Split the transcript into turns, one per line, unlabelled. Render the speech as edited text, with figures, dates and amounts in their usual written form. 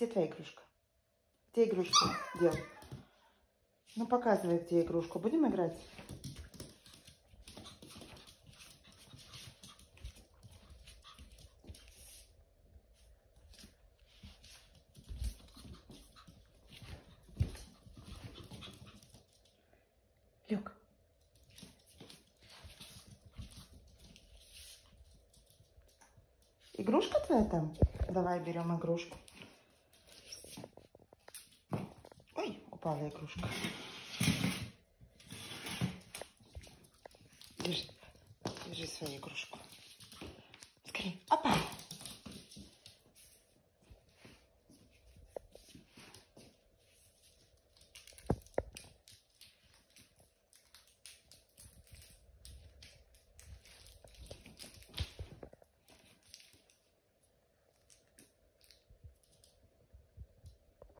где твоя игрушка? Где игрушку дел? Ну, показывай, где игрушку. Будем играть? Люк. Игрушка твоя там? Давай берем игрушку. Ой, упала игрушка. Держи, держи свою игрушку. Скорее. Опа.